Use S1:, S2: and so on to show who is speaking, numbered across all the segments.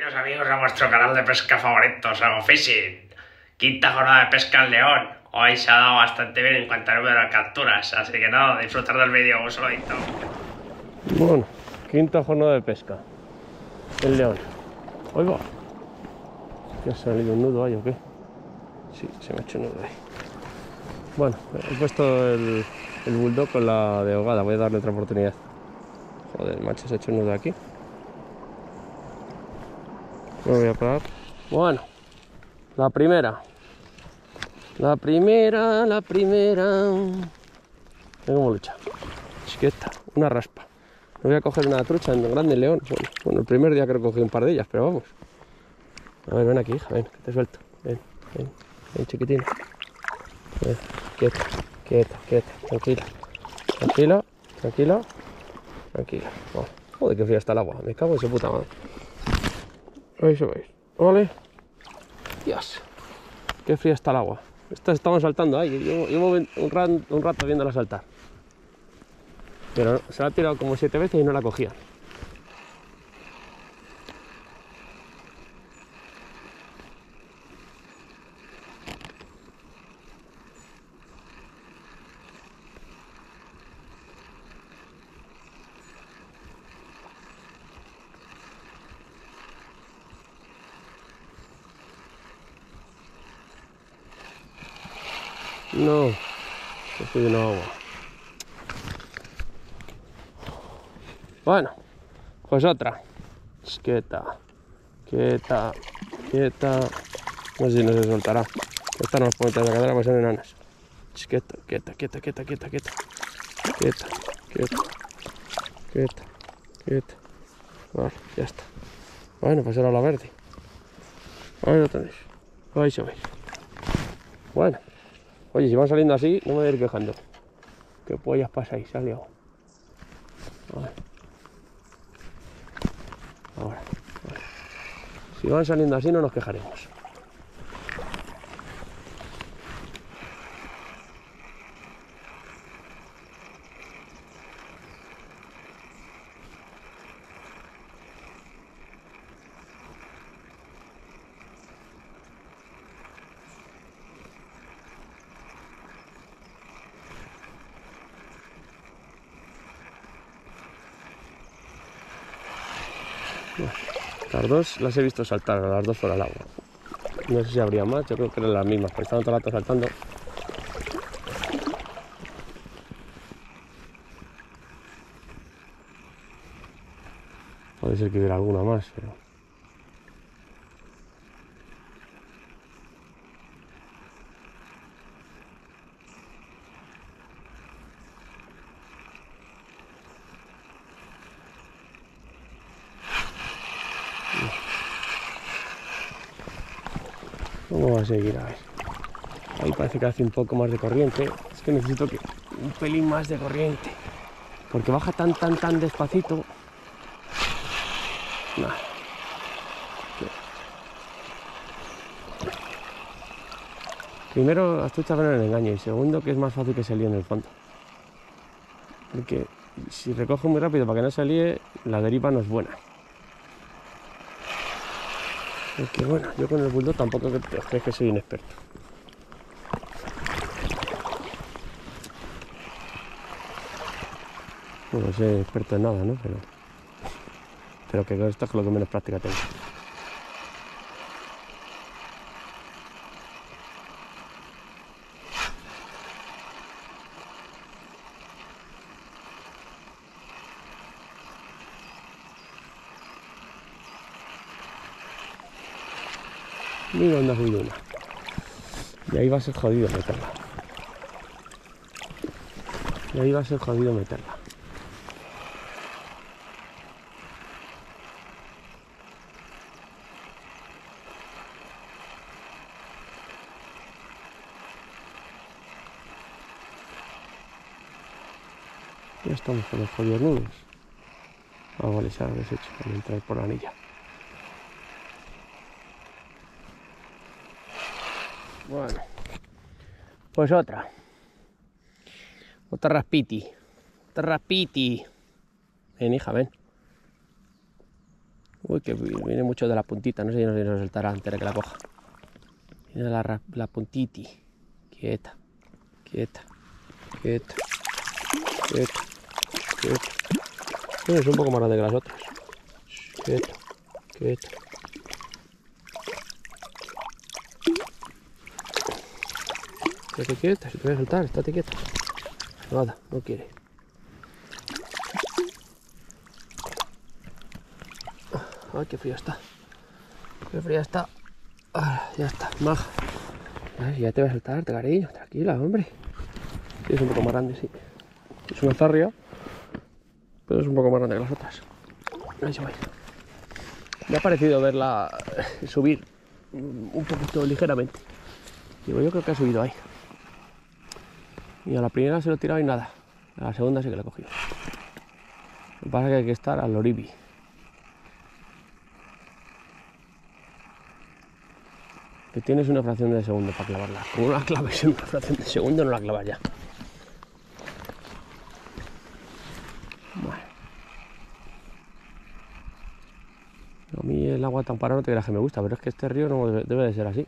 S1: Bienvenidos amigos a vuestro canal de pesca favorito, Salmo Fishing. Quinta jornada de pesca en León. Hoy se ha dado bastante bien en cuanto al número de capturas, así que nada, disfrutar del vídeo, un saludito.
S2: Bueno, quinta jornada de pesca en León. Ahí va. ¿Que ha salido un nudo ahí o qué? Sí, se me ha hecho un nudo ahí. Bueno, he puesto el bulldog con la de ahogada, voy a darle otra oportunidad. Joder, macho, se ha hecho un nudo aquí. Me voy a parar. Bueno, la primera. Mira cómo lucha. Chiqueta, una raspa. Me voy a coger una trucha en grande en León. Bueno, el primer día creo que cogí un par de ellas, pero vamos. A ver, ven aquí, hija, ven, que te suelto. Ven, chiquitina. Ven, quieta, tranquila. Oh, joder, qué fría está el agua, me cago en su puta madre. Ahí se veis, vale. Dios, qué fría está el agua. Estas estaban saltando ahí, llevo un rato viéndola saltar. Pero se la ha tirado como 7 veces y no la cogía. No, estoy lleno de agua. Bueno, pues otra. Quieta. No sé si no se soltará. Esta no nos puede meter la cadera porque son enanas. Quieta. Vale, ya está. Bueno, pues era la verde. Ahí lo tenéis. Ahí se veis. Bueno. Oye, si van saliendo así, no me voy a ir quejando. ¿Qué pollas pasáis? Se ha liado. Ahora. Si van saliendo así, no nos quejaremos. Las dos las he visto saltar, las dos fuera al agua. No sé si habría más, yo creo que eran las mismas, porque estaban todo el rato saltando. Puede ser que hubiera alguna más, pero... ¿Cómo va a seguir? A ver. Ahí parece que hace un poco más de corriente. Es que necesito que un pelín más de corriente. Porque baja tan despacito. Nah. Primero, las truchas ven el engaño. Y segundo, que es más fácil que se líe en el fondo. Porque si recoge muy rápido para que no se líe, la deriva no es buena. Porque bueno, yo con el bulldog tampoco crees que soy inexperto. No soy experto en nada, ¿no? Pero que esto es lo que menos práctica tengo. Mira dónde ha subido una. Y ahí va a ser jodido meterla. Ya estamos con los jodidos nudos. Vale, se ha deshecho para entrar por la anilla. Bueno, pues otra raspiti. Ven, hija, ven. Uy, que viene mucho de la puntita, no sé si nos soltará antes de que la coja. Viene de la puntiti. Quieta, quieta, quieta, quieta, quieta. Es un poco más grande que las otras. Quieta, quieta. Estate quieta, si te voy a soltar, estate quieta. Nada, no quiere. Ay, qué fría está. Qué fría está. Ya está, maja. Ay, ya te voy a soltar, cariño. Tranquila, hombre. Sí, es un poco más grande, sí. Es una zarria, pero es un poco más grande que las otras. Ahí se va. Me ha parecido verla subir un poquito ligeramente. Digo, yo creo que ha subido ahí. Y a la primera se lo he tirado y nada. A la segunda sí que la he cogido. Lo que pasa es que hay que estar al oribi. Que tienes una fracción de segundo para clavarla. Como no la claves en una fracción de segundo, no la clavas ya. Bueno. A mí el agua tan parada no te creas que me gusta, pero es que este río no debe de ser así.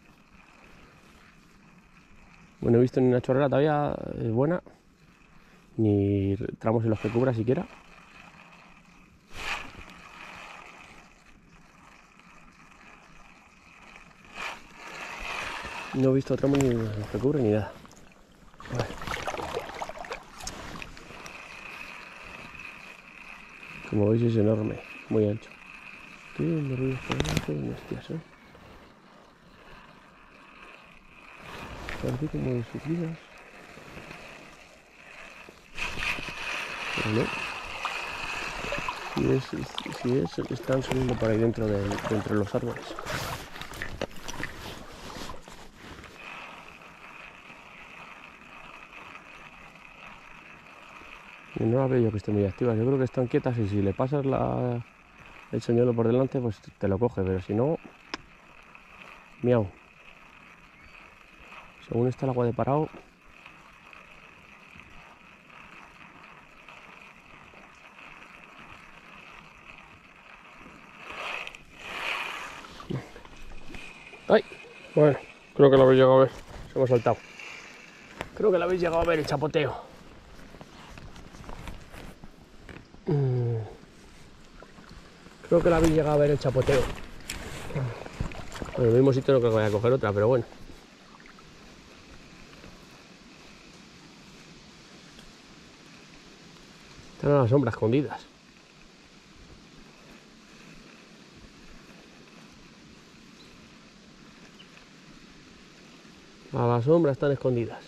S2: Bueno, he visto ni una chorrera todavía buena, ni tramos en los que cubra siquiera. No he visto tramos ni en los que cubre ni nada. A ver. Como veis es enorme, muy ancho. Estoy viendo ruidos por abajo y hostias, Parece como de subidas. Pero no. Si están subiendo por ahí dentro de los árboles. Y no las veo yo que estén muy activas. Yo creo que están quietas y si le pasas el señuelo por delante, pues te lo coge. Pero si no, miau. Según está el agua de parado. ¡Ay! Bueno, creo que lo habéis llegado a ver. Se me ha saltado. Creo que lo habéis llegado a ver el chapoteo. Creo que lo habéis llegado a ver el chapoteo. En el mismo sitio no creo que vaya a coger otra, pero bueno. Están a la sombra escondidas. A la sombra están escondidas.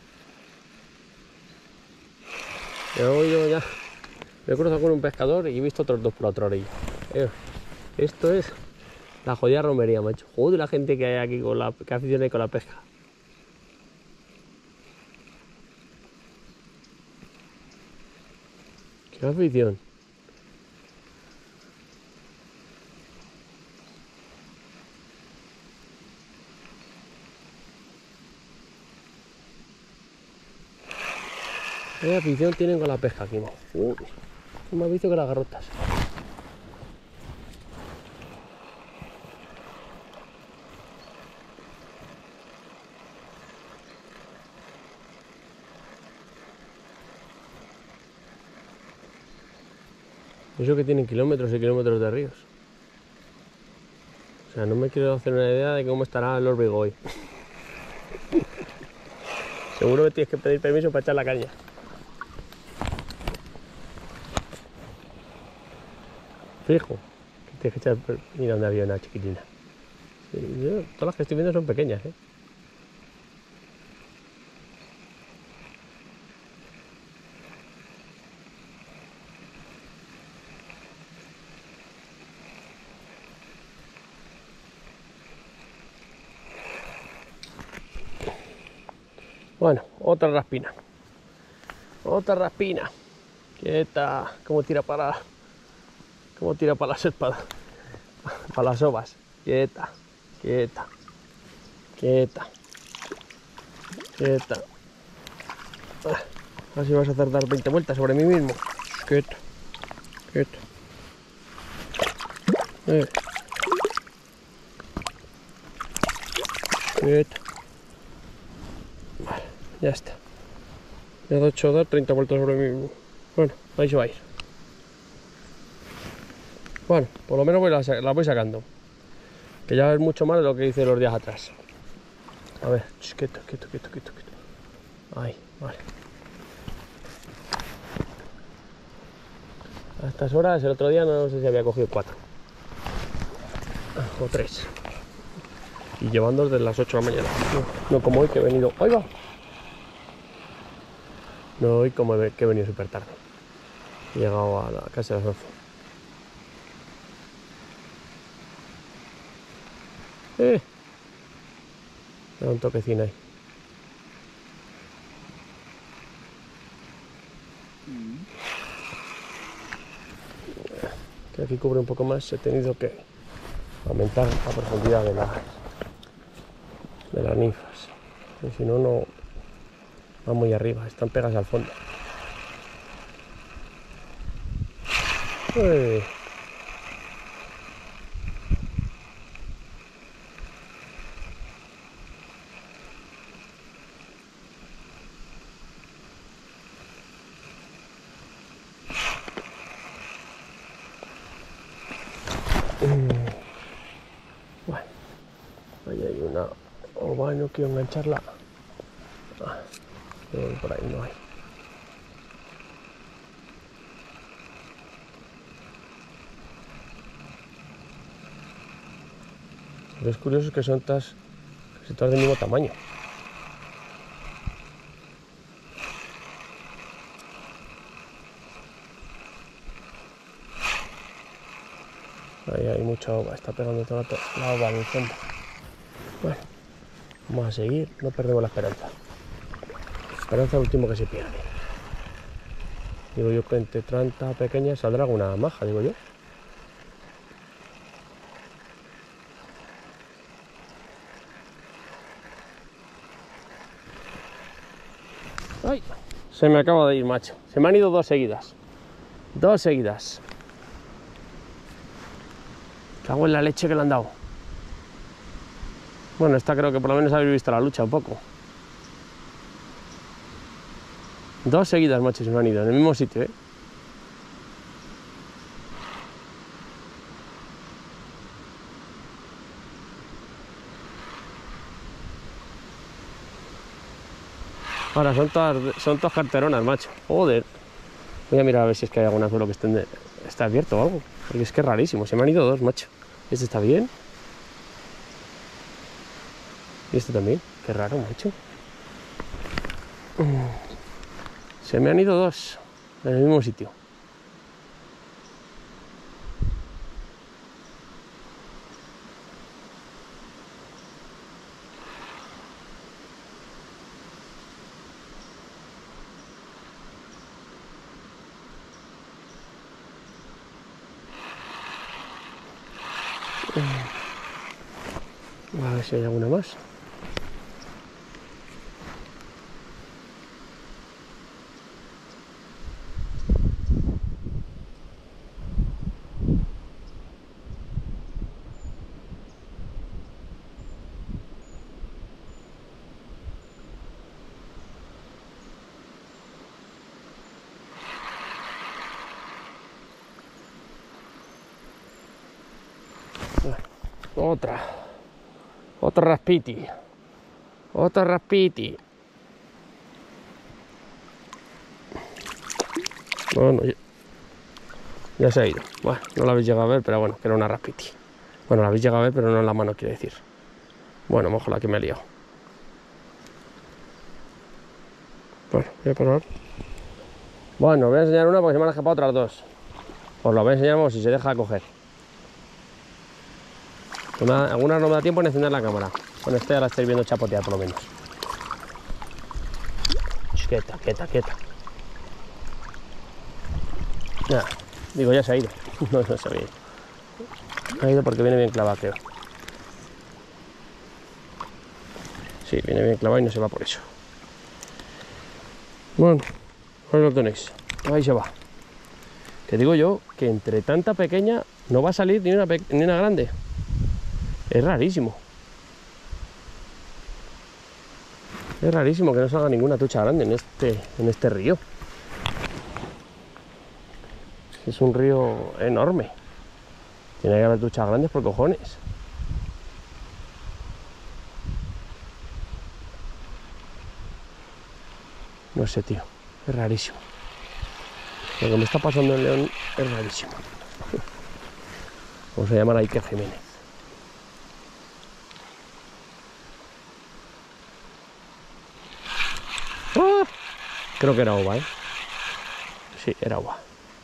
S2: Me he oído ya. Me he cruzado con un pescador y he visto otros dos por la otra orilla. Esto es la jodida romería, macho. Joder, la gente que hay aquí que aficiona con la pesca. Qué afición. Qué afición tienen con la pesca aquí, ¿no? Es más vicio que las garrotas. Eso que tienen kilómetros y kilómetros de ríos. O sea, no me quiero hacer una idea de cómo estará el Órbigo hoy. Seguro que tienes que pedir permiso para echar la caña. Fijo, que tienes que echar... Mira dónde había una chiquitina. Todas las que estoy viendo son pequeñas, ¿eh? Bueno, otra raspina. Otra raspina. Quieta. ¿Cómo tira para las espadas? Para las ovas. Quieta. Quieta. Quieta. Quieta. Así vas a hacer dar 20 vueltas sobre mí mismo. Quieto. Quieto. Quieto. Vale, ya está. Le he hecho dar 30 vueltas sobre mí mismo. Bueno, ahí se va a ir. Bueno, por lo menos la voy sacando. Que ya es mucho más de lo que hice los días atrás. A ver, quieto. Ahí, vale. A estas horas, el otro día no sé si había cogido 4 o 3. Y llevando desde las 8 de la mañana. No como hoy que he venido. ¡Ahí va! No hoy como que he venido súper tarde. He llegado a la casa de las 11. Da un toquecín ahí. Que aquí cubre un poco más, he tenido que aumentar la profundidad de las ninfas. Y si no, no van muy arriba, están pegadas al fondo. Bueno, ahí hay una ova, no quiero engancharla. Por ahí no hay. Lo que es curioso es que son casi todas del mismo tamaño. Ahí hay mucha ova, está pegando todo el rato la ova en el fondo. Bueno, vamos a seguir, no perdemos la esperanza. La esperanza es lo último que se pierde. Digo yo que entre tanta pequeña saldrá alguna maja, digo yo. ¡Ay! Se me acaba de ir, macho. Se me han ido 2 seguidas. 2 seguidas. Cago en la leche que le han dado. Bueno, esta creo que por lo menos habéis visto la lucha un poco. 2 seguidas, macho, se me han ido en el mismo sitio, ¿eh? Ahora son todas carteronas, macho. Joder. Voy a mirar a ver si es que hay algún anzuelo que está abierto o algo. Porque es que es rarísimo. Se me han ido 2, macho. Este está bien. Y este también. Qué raro, macho. Se me han ido 2 en el mismo sitio. A ver si hay alguna más. Otro raspiti. Otro raspiti. Bueno, ya se ha ido. Bueno, no lo habéis llegado a ver, pero bueno, que era una raspiti. Bueno, la habéis llegado a ver, pero no en la mano, quiero decir. Bueno, mojo la que me he liado. Bueno, voy a parar. Bueno, os voy a enseñar una porque se me han escapado otras 2. Os lo voy a enseñar si se deja coger. Algunas no me da tiempo en encender la cámara. Con esta ya la estáis viendo chapotear por lo menos. Quieta. Ya, digo, ya se ha ido. No se había ido. Ha ido porque viene bien clavada, creo. Sí, viene bien clavada y no se va por eso. Bueno, ahí lo tenéis. Ahí se va. Que digo yo que entre tanta pequeña No va a salir ni una grande. Es rarísimo. Es rarísimo que no salga ninguna trucha grande en este río. Es un río enorme. Tiene que haber truchas grandes por cojones. No sé, tío. Es rarísimo. Lo que me está pasando en León es rarísimo. Vamos a llamar a Iker Jiménez. ¡Ah! Creo que era ova, ¿eh? Sí, era ova.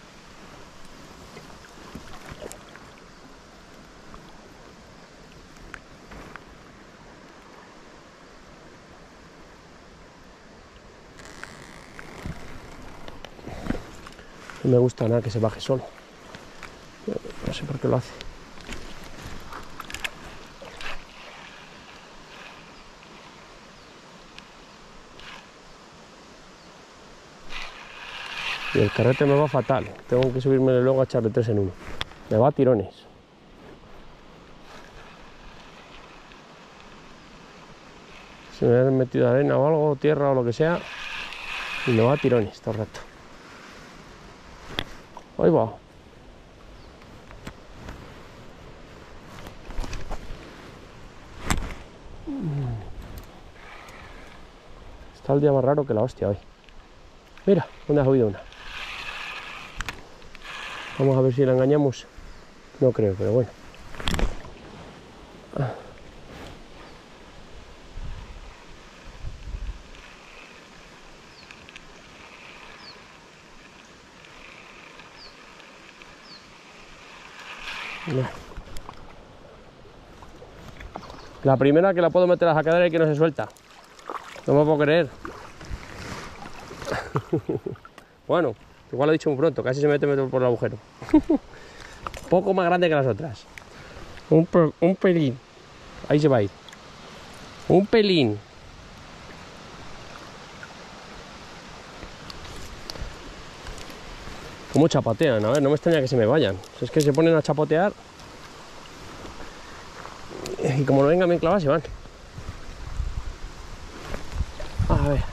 S2: No me gusta nada que se baje solo. No sé por qué lo hace. Y el carrete me va fatal. Tengo que subirme luego a echarle 3 en 1. Me va a tirones. Se me ha metido arena o algo, tierra o lo que sea. Y me va a tirones todo el rato. Ahí va. Está el día más raro que la hostia hoy. Mira, ¿dónde has oído una? Vamos a ver si la engañamos. No creo, pero bueno. La primera que la puedo meter a la jacadera y que no se suelta. No me puedo creer. Bueno, igual lo he dicho muy pronto, casi se mete por el agujero. Poco más grande que las otras. Un pelín. Ahí se va a ir. Un pelín. ¿Cómo chapotean? A ver, no me extraña que se me vayan. Es que se ponen a chapotear y como no vengan bien clavadas se van. A ver.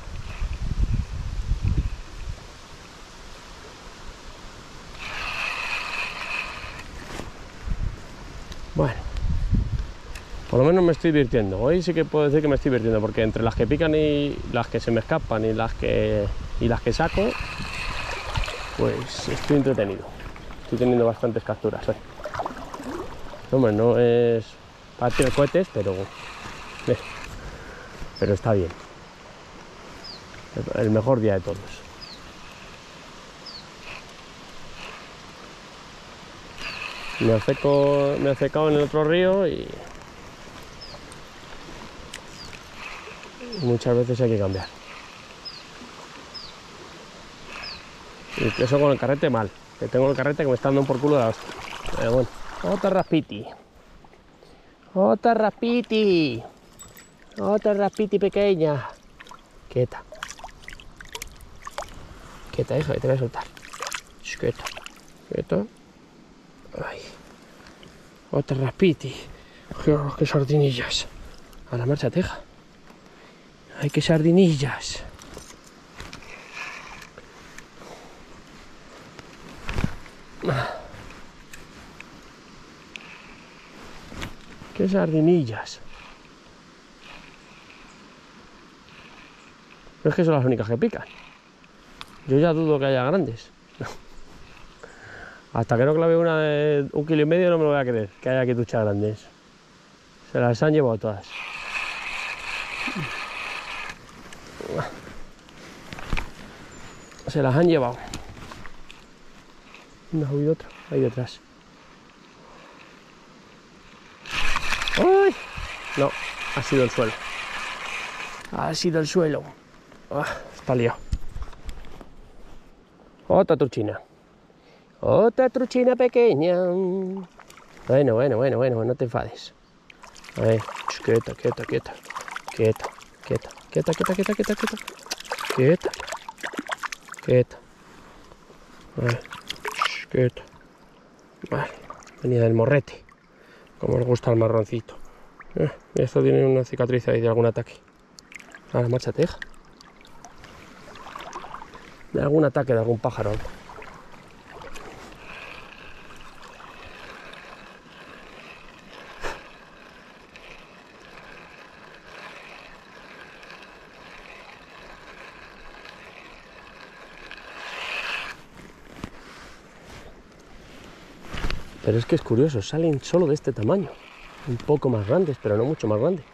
S2: Bueno. Por lo menos me estoy divirtiendo. Hoy sí que puedo decir que me estoy divirtiendo, porque entre las que pican y las que se me escapan y las que saco, pues estoy entretenido. Estoy teniendo bastantes capturas hoy. Hombre, no es para tirar cohetes, pero está bien. El mejor día de todos. Me he secado en el otro río y muchas veces hay que cambiar. Y eso con el carrete mal, que tengo el carrete que me está dando por culo de la hostia. Pero bueno, otra raspiti. Otra raspiti. Otra raspiti pequeña. Quieta. Quieta, hija, que te voy a soltar. Quieta. Quieta. Ay. Otra raspiti. Oh, qué sardinillas. A la marcha teja. Ay, qué sardinillas. Qué sardinillas. Pero es que son las únicas que pican. Yo ya dudo que haya grandes. Hasta que no clave una de 1,5 kilos no me lo voy a creer que haya aquí truchas grandes. Se las han llevado todas. Se las han llevado. No ha habido otra, ahí detrás. ¡Uy! No, ha sido el suelo. Ha sido el suelo. Está liado. Otra truchina. Otra truchina pequeña. Bueno, no te enfades. A ver, quieta. A ver, quieta. Vale. Venía del morrete, como os gusta el marroncito. Esto tiene una cicatriz ahí de algún ataque. Ahora, márchate, hija. De algún ataque de algún pájaro. Pero es que es curioso, salen solo de este tamaño. Un poco más grandes, pero no mucho más grandes.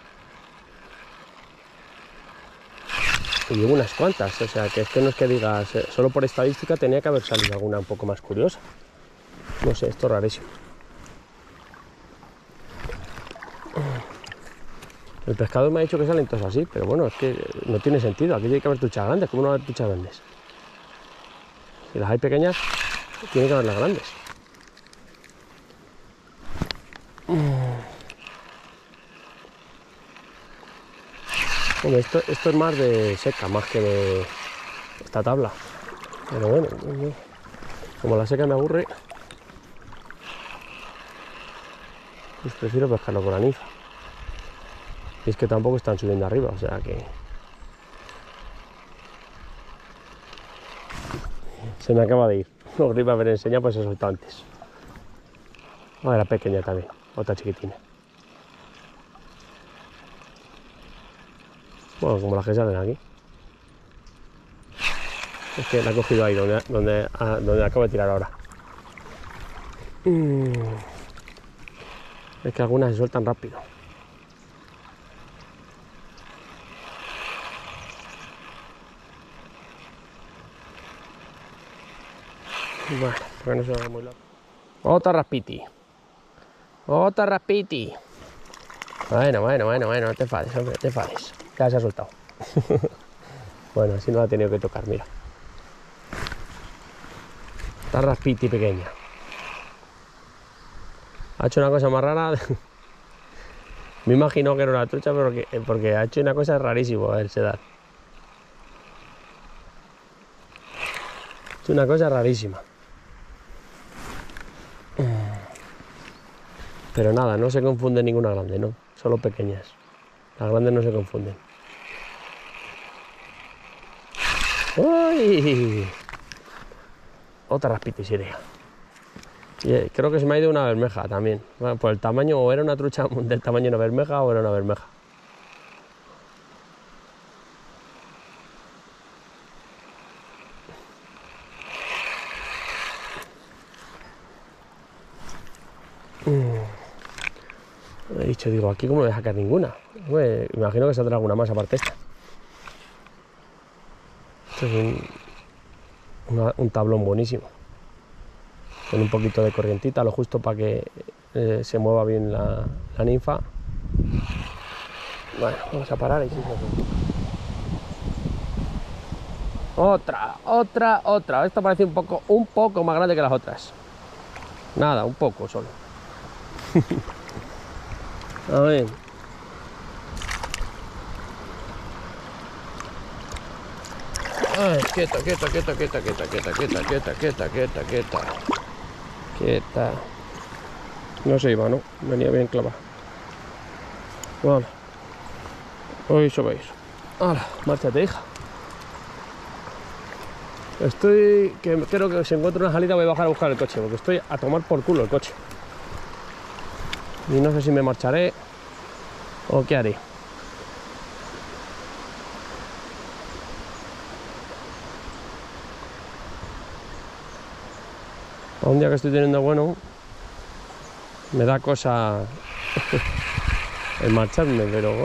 S2: Y llevo unas cuantas, o sea, que es que no es que digas, solo por estadística tenía que haber salido alguna un poco más curiosa. No sé, esto es rarísimo. El pescador me ha dicho que salen todos así, pero bueno, es que no tiene sentido. Aquí tiene que haber truchas grandes, ¿cómo no va a haber truchas grandes? Si las hay pequeñas, tiene que haber las grandes. Bueno, esto es más de seca, más que de esta tabla. Pero bueno, como la seca me aburre, pues prefiero pescarlo con la ninfa. Y es que tampoco están subiendo arriba, o sea que... Se me acaba de ir. Lo que iba a haber enseñado, pues se soltó antes. Ah, era pequeña también, otra chiquitina. Bueno, como las que salen aquí. Es que la he cogido ahí, donde acabo de tirar ahora. Es que algunas se sueltan rápido. Bueno, porque no se va muy loco. Otra raspiti. Otra raspiti. Bueno, no te enfades, hombre, no te enfades. Ya se ha soltado. Bueno, así no la ha tenido que tocar, mira. Esta raspiti pequeña. Ha hecho una cosa más rara. Me imagino que era una trucha, pero porque ha hecho una cosa rarísima el sedal. Ha hecho una cosa rarísima. Pero nada, no se confunde ninguna grande, no. Solo pequeñas. Las grandes no se confunden. ¡Uy! Otra raspita sería. Y creo que se me ha ido una bermeja también. Bueno, por el tamaño, o era una trucha del tamaño de una bermeja o era una bermeja. He dicho, digo, aquí como no voy a sacar ninguna. Pues, imagino que saldrá alguna más aparte esta. Esto es un tablón buenísimo. Con un poquito de corrientita, lo justo para que se mueva bien la ninfa. Bueno, vamos a parar y sí. Otra. Esta parece un poco más grande que las otras. Nada, un poco solo. A ver. Ay, quieta. No se iba, ¿no? Venía bien clavada. Vale. Hoy subéis. Ahora, márchate, hija. Creo que si encuentro una salida voy a bajar a buscar el coche, porque estoy a tomar por culo el coche. Y no sé si me marcharé o qué haré. A un día que estoy teniendo bueno, me da cosa el marcharme, pero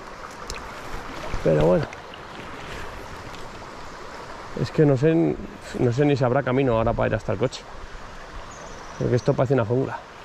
S2: bueno. Es que no sé ni si habrá camino ahora para ir hasta el coche. Porque esto parece una jungla.